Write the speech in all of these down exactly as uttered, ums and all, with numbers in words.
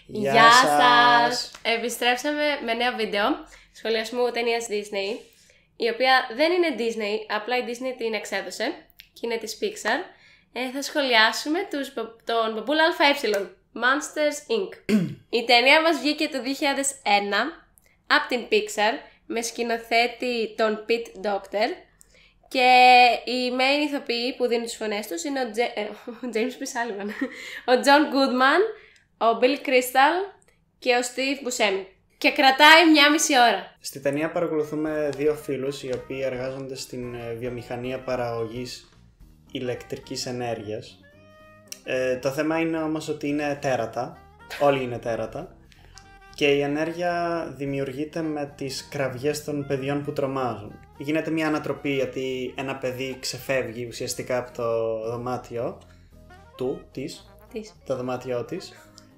Γεια, Γεια σας! σας! Επιστρέψαμε με νέο βίντεο σχολιασμού ταινίας Disney, η οποία δεν είναι Disney, απλά η Disney την εξέδωσε και είναι της Pixar. Ε, θα σχολιάσουμε τους, τον μπαμπούλα ΑΕ, Monsters Incorporated. Η ταινία μας βγήκε το δύο χιλιάδες ένα από την Pixar με σκηνοθέτη τον Pete Docter και οι main ηθοποιοί που δίνουν τις φωνές τους είναι ο, Τζε... ο James P. Sullivan, ο John Goodman, ο Bill Crystal και ο Steve Buscemi. Και κρατάει μια μισή ώρα. Στη ταινία παρακολουθούμε δύο φίλους οι οποίοι εργάζονται στην βιομηχανία παραγωγής ηλεκτρικής ενέργειας. Ε, το θέμα είναι όμως ότι είναι τέρατα, όλοι είναι τέρατα, και η ενέργεια δημιουργείται με τις κραυγές των παιδιών που τρομάζουν. Γίνεται μια ανατροπή γιατί ένα παιδί ξεφεύγει ουσιαστικά από το δωμάτιο του, της, της. το δωμάτιό της,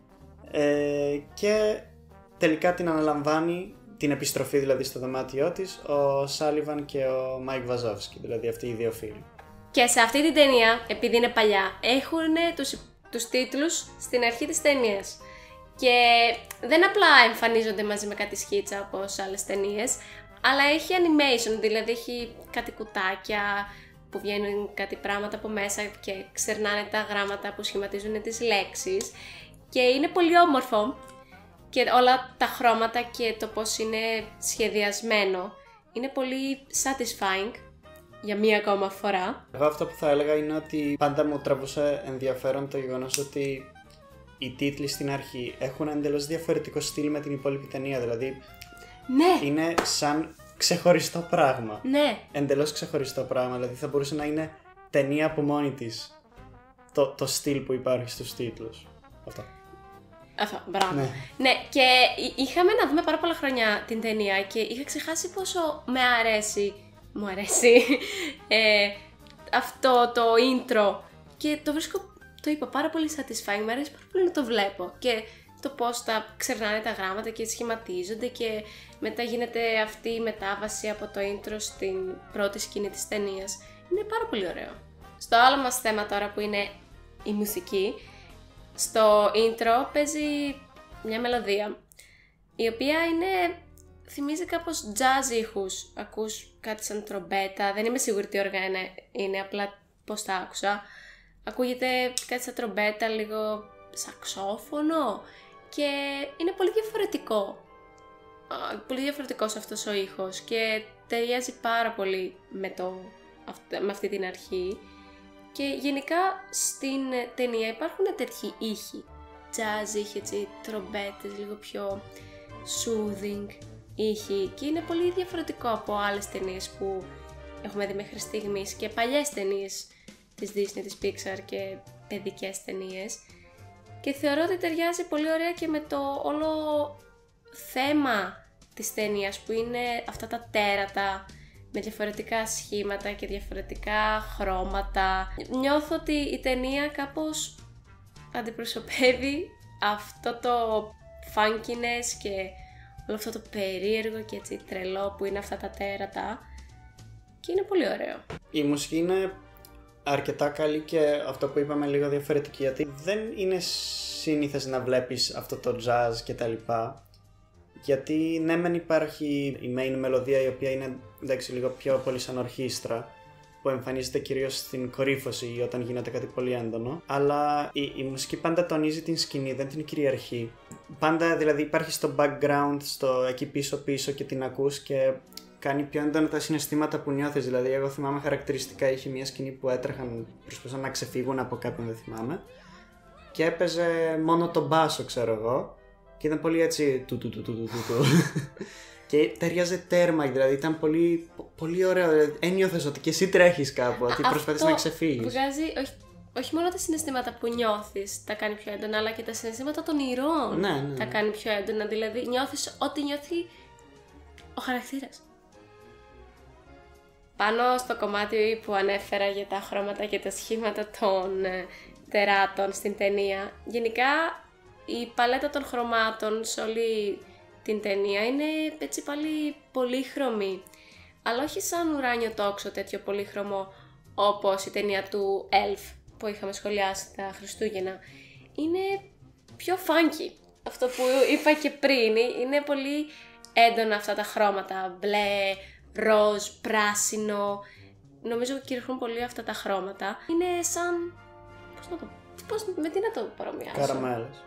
ε, και τελικά την αναλαμβάνει, την επιστροφή δηλαδή στο δωμάτιό της, ο Σάλιβαν και ο Μάικ Βαζόφσκι, δηλαδή αυτοί οι δύο φίλοι. Και σε αυτή την ταινία, επειδή είναι παλιά, έχουν τους, τους τίτλους στην αρχή της ταινίας. Και δεν απλά εμφανίζονται μαζί με κάτι σκίτσα όπως άλλες ταινίες, αλλά έχει animation, δηλαδή έχει κάτι κουτάκια που βγαίνουν κάτι πράγματα από μέσα και ξερνάνε τα γράμματα που σχηματίζουν τις λέξεις. Και είναι πολύ όμορφο και όλα τα χρώματα και το πώς είναι σχεδιασμένο είναι πολύ satisfying για μία ακόμα φορά. Εγώ αυτό που θα έλεγα είναι ότι πάντα μου τραβούσε ενδιαφέρον το γεγονός ότι οι τίτλοι στην αρχή έχουν εντελώς διαφορετικό στυλ με την υπόλοιπη ταινία, δηλαδή ναι. είναι σαν ξεχωριστό πράγμα. Ναι. Εντελώς ξεχωριστό πράγμα, δηλαδή θα μπορούσε να είναι ταινία από μόνη της το, το στυλ που υπάρχει στους τίτλους. Αυτό. Αυτό, μπράβο. Ναι. ναι, και είχαμε να δούμε πάρα πολλά χρόνια την ταινία και είχα ξεχάσει πόσο με αρέσει, μου αρέσει ε, αυτό το intro και το βρίσκω, το είπα, πάρα πολύ satisfying, μου αρέσει πάρα πολύ να το βλέπω και το πώς τα ξερνάνε τα γράμματα και σχηματίζονται και μετά γίνεται αυτή η μετάβαση από το intro στην πρώτη σκηνή της ταινίας. Είναι πάρα πολύ ωραίο. Στο άλλο μας θέμα τώρα που είναι η μουσική, στο intro παίζει μια μελωδία η οποία είναι, θυμίζει κάπως jazz ήχους. Ακούς κάτι σαν τρομπέτα, δεν είμαι σίγουρη τι όργα είναι, είναι απλά πώς τα άκουσα. Ακούγεται κάτι σαν τρομπέτα, λίγο σαξόφωνο και είναι πολύ διαφορετικό. Πολύ διαφορετικός αυτός ο ήχος και ταιριάζει πάρα πολύ με, το, με αυτή την αρχή. Και γενικά στην ταινία υπάρχουν τέτοιοι ήχοι, jazz ήχοι, έτσι, τρομπέτες, λίγο πιο soothing ήχοι και είναι πολύ διαφορετικό από άλλες ταινίες που έχουμε δει μέχρι στιγμής και παλιές ταινίες της Disney, της Pixar και παιδικές ταινίες και θεωρώ ότι ταιριάζει πολύ ωραία και με το όλο θέμα της ταινίας που είναι αυτά τα τέρατα με διαφορετικά σχήματα και διαφορετικά χρώματα. Νιώθω ότι η ταινία κάπως αντιπροσωπεύει αυτό το funkiness και όλο αυτό το περίεργο και έτσι τρελό που είναι αυτά τα τέρατα και είναι πολύ ωραίο. Η μουσική είναι αρκετά καλή και αυτό που είπαμε λίγο διαφορετική, γιατί δεν είναι σύνηθες να βλέπεις αυτό το jazz και τα λοιπά. Γιατί ναι μεν υπάρχει η main μελωδία η οποία είναι, εντάξει, λίγο πιο πολύ σαν ορχήστρα που εμφανίζεται κυρίως στην κορύφωση όταν γίνεται κάτι πολύ έντονο, αλλά η, η μουσική πάντα τονίζει την σκηνή, δεν την κυριαρχεί. Πάντα δηλαδή υπάρχει στο background, στο εκεί πίσω πίσω και την ακούς και κάνει πιο έντονα τα συναισθήματα που νιώθεις. Δηλαδή εγώ θυμάμαι χαρακτηριστικά, είχε μια σκηνή που έτρεχαν, προσπαθούσαν να ξεφύγουν από κάποιον, δεν θυμάμαι, και έπαιζε μόνο τον μπάσο, ξέρω εγώ. Και ήταν πολύ έτσι του του του του του του και ταιριάζε τέρμα, δηλαδή ήταν πολύ, πολύ ωραίο, δηλαδή, ένιωθες ότι και εσύ τρέχεις κάπου, ότι προσπαθείς να ξεφύγεις. Βγάζει όχι, όχι μόνο τα συναισθήματα που νιώθεις τα κάνει πιο έντονα, αλλά και τα συναισθήματα των ηρώων ναι, ναι, ναι. τα κάνει πιο έντονα, δηλαδή νιώθεις ό,τι νιώθει ο χαρακτήρας. Πάνω στο κομμάτι που ανέφερα για τα χρώματα και τα σχήματα των ε, τεράτων στην ταινία, γενικά η παλέτα των χρωμάτων σε όλη την ταινία είναι έτσι πάλι πολύχρωμη, αλλά όχι σαν ουράνιο τόξο τέτοιο πολύχρωμο όπως η ταινία του Elf που είχαμε σχολιάσει τα Χριστούγεννα. Είναι πιο funky. αυτό που είπα και πριν, είναι πολύ έντονα αυτά τα χρώματα, μπλε, ροζ, πράσινο. Νομίζω κυριαρχούν πολύ αυτά τα χρώματα. Είναι σαν, πώς να το, πώς, με τι να το παρομοιάσω. Καραμέλες.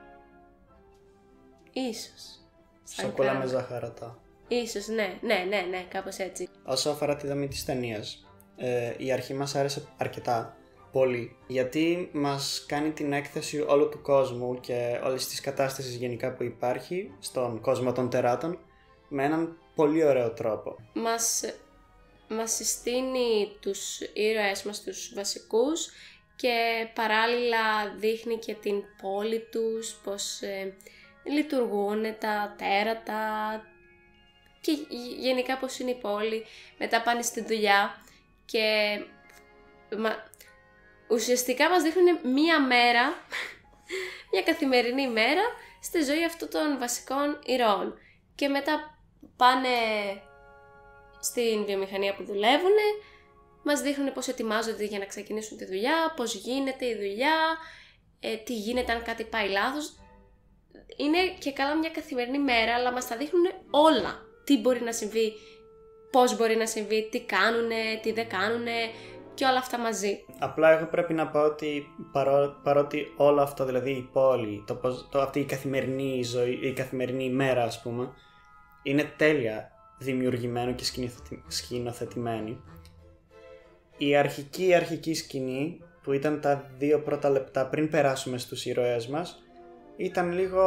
Ίσως. Σοκολά με ζαχαρατά. Ίσως, ναι, ναι, ναι, ναι, κάπως έτσι. Όσο αφορά τη δομή της ταινίας, ε, η αρχή μας άρεσε αρκετά, πολύ, γιατί μας κάνει την έκθεση όλου του κόσμου και όλης της κατάστασης γενικά που υπάρχει στον κόσμο των τεράτων με έναν πολύ ωραίο τρόπο. Μας, μας συστήνει τους ήρωές μας, τους βασικούς, και παράλληλα δείχνει και την πόλη τους, πως ε, λειτουργούν τα τέρατα και γενικά πως είναι η πόλη. Μετά πάνε στη δουλειά και μα, ουσιαστικά μας δείχνουν μία μέρα, μια καθημερινή μέρα στη ζωή αυτών των βασικών ηρώων. Και μετά πάνε στην βιομηχανία που δουλεύουν, μας δείχνουν πώς ετοιμάζονται για να ξεκινήσουν τη δουλειά, πώς γίνεται η δουλειά, ε, τι γίνεται αν κάτι πάει λάθος. Είναι και καλά μια καθημερινή μέρα, αλλά μας τα δείχνουν όλα. Τι μπορεί να συμβεί, πώς μπορεί να συμβεί, τι κάνουνε, τι δεν κάνουνε και όλα αυτά μαζί. Απλά εγώ πρέπει να πω ότι παρό, παρότι όλο αυτό, δηλαδή η πόλη, το, πώς, το, αυτή η καθημερινή ζωή, η καθημερινή ημέρα ας πούμε, είναι τέλεια δημιουργημένο και σκηνοθετημένη. Η αρχική αρχική σκηνή που ήταν τα δύο πρώτα λεπτά πριν περάσουμε στους ήρωές μας ήταν λίγο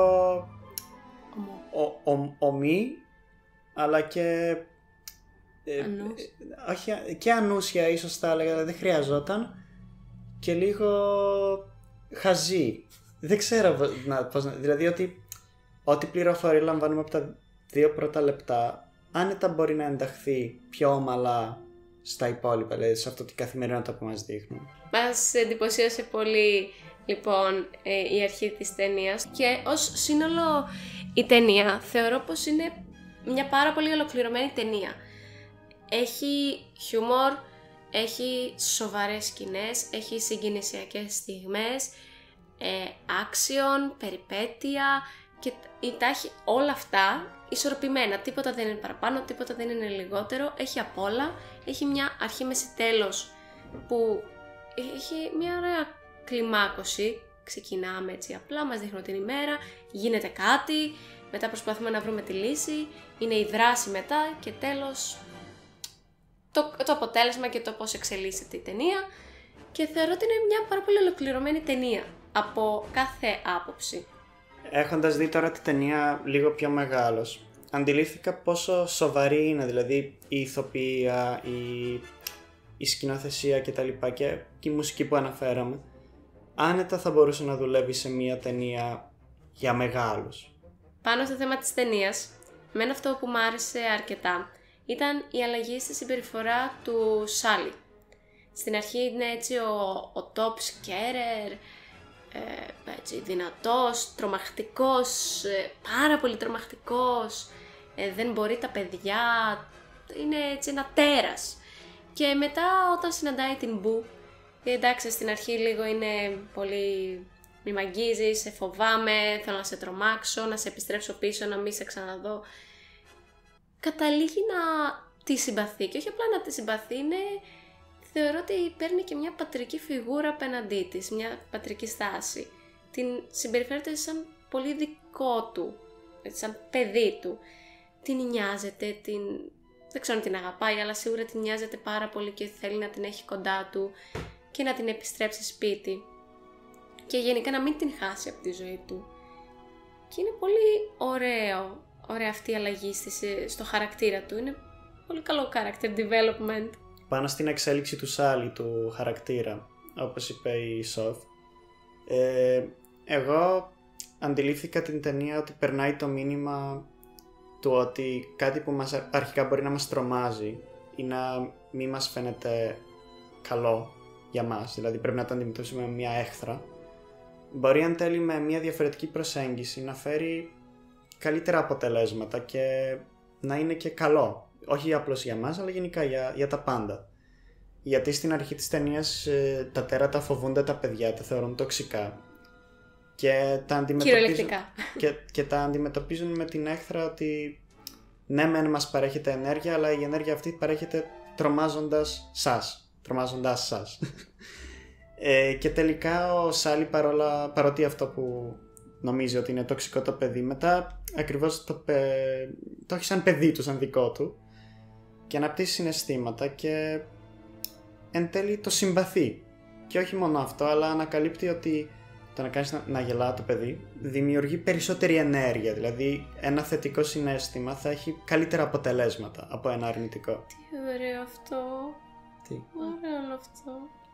ο, ο, ομή, αλλά και ε, όχι, και ανούσια ίσως θα έλεγα, δεν χρειαζόταν, και λίγο χαζή. Δεν ξέρω να, πώς να, δηλαδή ότι ό,τι πληροφορία λαμβάνουμε από τα δύο πρώτα λεπτά άνετα μπορεί να ενταχθεί πιο ομαλά στα υπόλοιπα, δηλαδή σε αυτό την καθημερινότητα που μας δείχνουν. Μας εντυπωσίασε πολύ λοιπόν η αρχή της ταινίας και ως σύνολο η ταινία θεωρώ πως είναι μια πάρα πολύ ολοκληρωμένη ταινία. Έχει χιούμορ, έχει σοβαρές σκηνές, έχει συγκινησιακές στιγμές, ε, άξιον, περιπέτεια και τα έχει όλα αυτά ισορροπημένα. Τίποτα δεν είναι παραπάνω, τίποτα δεν είναι λιγότερο. Έχει απ' όλα. Έχει μια αρχή, μέση, τέλος που έχει μια ωραία κλιμάκωση. Ξεκινάμε έτσι απλά, μας δείχνουν την ημέρα, γίνεται κάτι, μετά προσπαθούμε να βρούμε τη λύση, είναι η δράση μετά και τέλος το, το αποτέλεσμα και το πώς εξελίσσεται η ταινία. Και θεωρώ ότι είναι μια πάρα πολύ ολοκληρωμένη ταινία από κάθε άποψη. Έχοντας δει τώρα την ταινία λίγο πιο μεγάλος, αντιλήφθηκα πόσο σοβαρή είναι, δηλαδή η ηθοποιία, η, η σκηνοθεσία και τα λοιπά, και, και η μουσική που αναφέραμε. Άνετα θα μπορούσε να δουλεύει σε μια ταινία για μεγάλους. Πάνω στο θέμα της ταινίας, εμένα αυτό που μου άρεσε αρκετά ήταν η αλλαγή στη συμπεριφορά του Σάλι. Στην αρχή είναι έτσι ο, ο top scarer, ε, έτσι, δυνατός, τρομακτικός, ε, πάρα πολύ τρομακτικός, ε, δεν μπορεί τα παιδιά, είναι έτσι ένα τέρας. Και μετά όταν συναντάει την Μπου, εντάξει στην αρχή λίγο είναι πολύ μη μ' αγγίζεις, σε φοβάμαι, θέλω να σε τρομάξω, να σε επιστρέψω πίσω, να μην σε ξαναδώ. Καταλήγει να τη συμπαθεί και όχι απλά να τη συμπαθεί, είναι... θεωρώ ότι παίρνει και μια πατρική φιγούρα απέναντί της, μια πατρική στάση. Την συμπεριφέρεται σαν πολύ δικό του, σαν παιδί του. Την νοιάζεται, την... δεν ξέρω αν την αγαπάει, αλλά σίγουρα την νοιάζεται πάρα πολύ και θέλει να την έχει κοντά του και να την επιστρέψει σπίτι. Και γενικά να μην την χάσει από τη ζωή του. Και είναι πολύ ωραίο, ωραία αυτή η αλλαγή στο χαρακτήρα του. Είναι πολύ καλό character development. Πάνω στην εξέλιξη του Σάλι, του χαρακτήρα, όπως είπε η Σοφ, ε, εγώ αντιλήφθηκα την ταινία ότι περνάει το μήνυμα του ότι κάτι που μας αρχικά μπορεί να μας τρομάζει ή να μην μας φαίνεται καλό για μας, δηλαδή πρέπει να το αντιμετωπίσουμε με μια έχθρα, μπορεί εν τέλει με μια διαφορετική προσέγγιση να φέρει καλύτερα αποτελέσματα και να είναι και καλό. Όχι απλώς για μας, αλλά γενικά για, για τα πάντα. Γιατί στην αρχή της ταινίας ε, τα τέρατα φοβούνται τα παιδιά, τα θεωρούν τοξικά. Και τα αντιμετωπίζουν, κυριολεκτικά. Και, και τα αντιμετωπίζουν με την έχθρα ότι ναι μεν μας παρέχεται ενέργεια, αλλά η ενέργεια αυτή παρέχεται τρομάζοντας σας. Τρομάζοντας σας. ε, και τελικά ο Σάλι, παρόλα, παρότι αυτό που νομίζει ότι είναι τοξικό το παιδί, μετά ακριβώς το, πε, το έχει σαν παιδί του, σαν δικό του, και αναπτύσσει συναισθήματα και εν τέλει το συμπαθεί. Και όχι μόνο αυτό, αλλά ανακαλύπτει ότι το να κάνεις να, να γελά το παιδί δημιουργεί περισσότερη ενέργεια. Δηλαδή ένα θετικό συναίσθημα θα έχει καλύτερα αποτελέσματα από ένα αρνητικό. Τι ωραίο αυτό. Τι ωραίο όλο αυτό.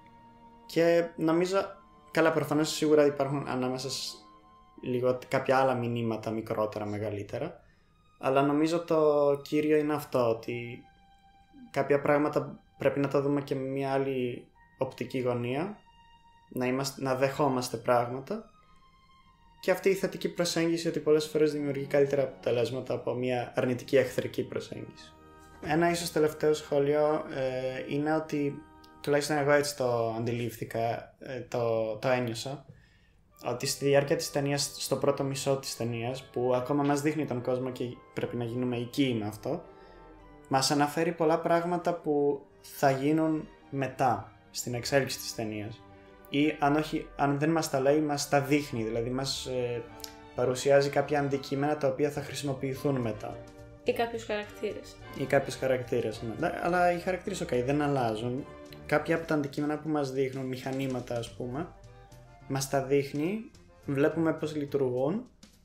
Και νομίζω, καλά, προφανώς σίγουρα υπάρχουν ανάμεσα λίγο κάποια άλλα μηνύματα μικρότερα, μεγαλύτερα, αλλά νομίζω το κύριο είναι αυτό, ότι κάποια πράγματα πρέπει να τα δούμε και με μια άλλη οπτική γωνία, να, είμαστε, να δεχόμαστε πράγματα, και αυτή η θετική προσέγγιση ότι πολλές φορές δημιουργεί καλύτερα αποτελέσματα από μια αρνητική εχθρική προσέγγιση. Ένα ίσως τελευταίο σχόλιο ε, είναι ότι, τουλάχιστον εγώ έτσι το αντιλήφθηκα, ε, το, το ένιωσα, ότι στη διάρκεια της ταινίας, στο πρώτο μισό της ταινίας, που ακόμα μας δείχνει τον κόσμο και πρέπει να γίνουμε οικοί με αυτό, μας αναφέρει πολλά πράγματα που θα γίνουν μετά, στην εξέλιξη της ταινίας. Ή αν, όχι, αν δεν μας τα λέει, μας τα δείχνει, δηλαδή μας ε, παρουσιάζει κάποια αντικείμενα τα οποία θα χρησιμοποιηθούν μετά. Ή κάποιους χαρακτήρες. Ή κάποιους χαρακτήρες, ναι. Αλλά οι χαρακτήρες, ok, δεν αλλάζουν. Κάποια από τα αντικείμενα που μας δείχνουν, μηχανήματα ας πούμε, μας τα δείχνει, βλέπουμε πώς λειτουργούν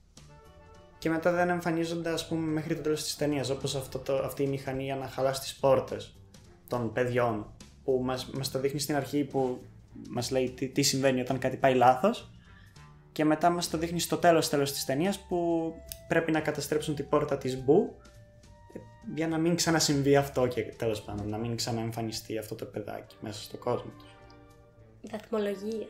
και μετά δεν εμφανίζονται, ας πούμε, μέχρι το τέλος της ταινίας, όπως αυτό το, αυτή η μηχανή για να χαλάσει τις πόρτες των παιδιών, που μας, μας το δείχνει στην αρχή, που μας λέει τι, τι συμβαίνει όταν κάτι πάει λάθος, και μετά μας το δείχνει στο τέλος, τέλος της ταινίας, που πρέπει να καταστρέψουν την πόρτα της Μπου για να μην ξανασυμβεί αυτό, και τέλος πάντων να μην ξαναεμφανιστεί αυτό το παιδάκι μέσα στον κόσμο τους. Βαθμολογία.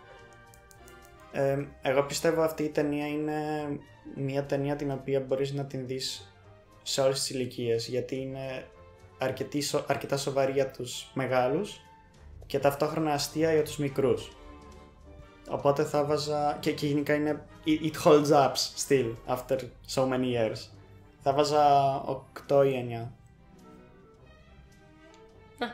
Ε, εγώ πιστεύω αυτή η ταινία είναι μια ταινία την οποία μπορείς να την δεις σε όλες τις ηλικίες, γιατί είναι αρκετή, αρκετά σοβαρή για τους μεγάλους και ταυτόχρονα αστεία για τους μικρούς. Οπότε θα βάζα, και, και γενικά είναι it holds up still after so many years. Θα βάζα οκτώ ή εννιά. Α.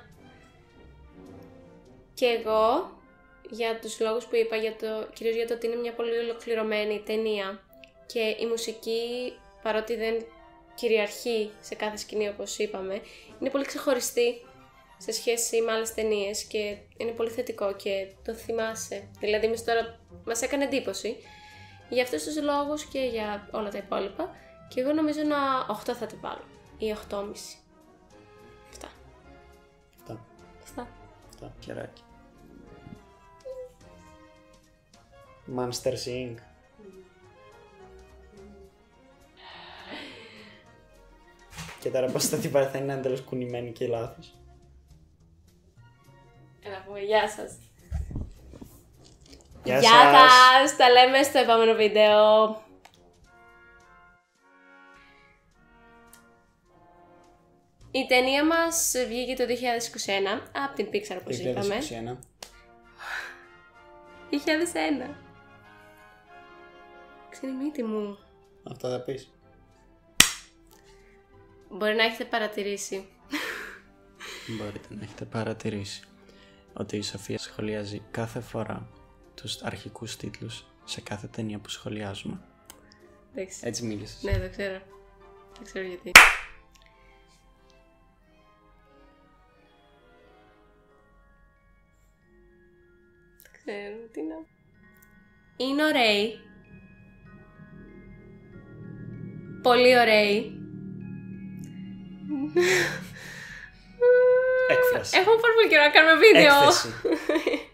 Και εγώ, για τους λόγους που είπα, για το, κυρίως για το ότι είναι μια πολύ ολοκληρωμένη ταινία και η μουσική, παρότι δεν κυριαρχεί σε κάθε σκηνή όπως είπαμε, είναι πολύ ξεχωριστή σε σχέση με άλλες ταινίες και είναι πολύ θετικό και το θυμάσαι. Δηλαδή μες τώρα μας έκανε εντύπωση. Για αυτούς τους λόγους και για όλα τα υπόλοιπα, και εγώ νομίζω ένα οκτώ θα την βάλω, ή οκτώ κόμμα πέντε. Αυτά. Αυτά. Αυτά. Αυτά, χεράκι. Monster Incorporated. Και τώρα πώς θα την πάρει, θα είναι εντελώς κουνημένη και λάθος. Έλα πούμε γεια σας. Γεια, γεια σας. σας! Τα λέμε στο επόμενο βίντεο. Η ταινία μας βγήκε το δύο χιλιάδες είκοσι ένα από την Pixar, όπως είπαμε. δύο χιλιάδες είκοσι ένα. δύο χιλιάδες ένα. Ξέρει μύτη μου. Αυτό θα πεις. Μπορεί να έχετε παρατηρήσει. Μπορείτε να έχετε παρατηρήσει ότι η Σοφία σχολιάζει κάθε φορά τους αρχικούς τίτλους σε κάθε ταινία που σχολιάζουμε. Εντάξει. Έτσι μίλησες. Ναι, δεν ξέρω. Δεν ξέρω γιατί. Δεν ξέρω τι να... Είναι ωραίοι. Πολύ ωραίοι. Έκφραση. Έχουμε πάρα πολύ καιρό να κάνουμε βίντεο. Έκθεση.